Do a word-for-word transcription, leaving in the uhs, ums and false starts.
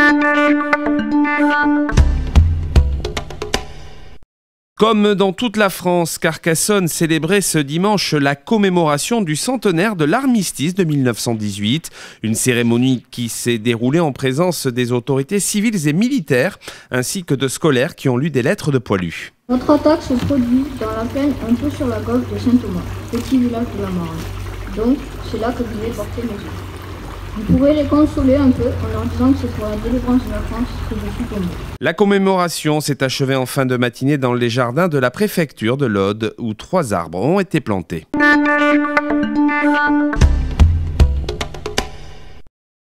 Comme dans toute la France, Carcassonne célébrait ce dimanche la commémoration du centenaire de l'armistice de mille neuf cent dix-huit. Une cérémonie qui s'est déroulée en présence des autorités civiles et militaires, ainsi que de scolaires qui ont lu des lettres de poilus. Notre attaque se produit dans la plaine un peu sur la golfe de Saint-Thomas, petit village de la Marne. Donc, c'est là que vous allez porter mes yeux. Vous pourrez les consoler un peu en leur disant que c'est pour la délivrance de la France que je suis tombé. La commémoration s'est achevée en fin de matinée dans les jardins de la préfecture de l'Aude, où trois arbres ont été plantés.